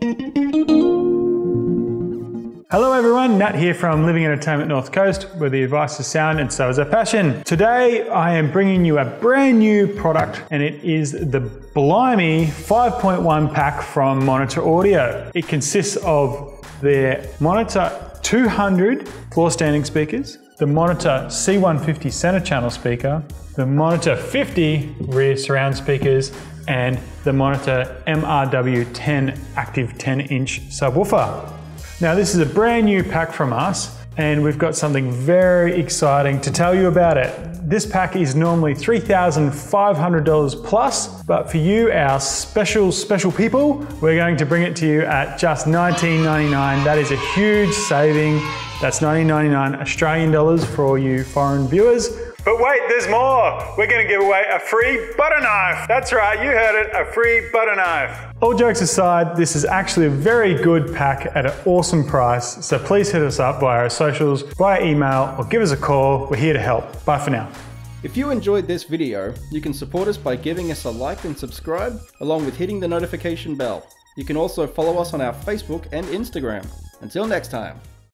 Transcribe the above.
Hello everyone, Nat here from Living Entertainment North Coast, where the advice is sound and so is our passion. Today I am bringing you a brand new product, and it is the Blimey 5.1 pack from Monitor Audio. It consists of their Monitor 200 floor standing speakers, the Monitor C150 center channel speaker, the Monitor 50 rear surround speakers, and the Monitor MRW10 active 10-inch subwoofer. Now this is a brand new pack from us, and we've got something very exciting to tell you about it. This pack is normally $3,500 plus, but for you, our special people, we're going to bring it to you at just $19.99. That is a huge saving. That's $19.99 Australian dollars for all you foreign viewers. But wait, there's more. We're gonna give away a free butter knife. That's right, you heard it, a free butter knife. All jokes aside, this is actually a very good pack at an awesome price. So please hit us up via our socials, via email, or give us a call. We're here to help. Bye for now. If you enjoyed this video, you can support us by giving us a like and subscribe, along with hitting the notification bell. You can also follow us on our Facebook and Instagram. Until next time.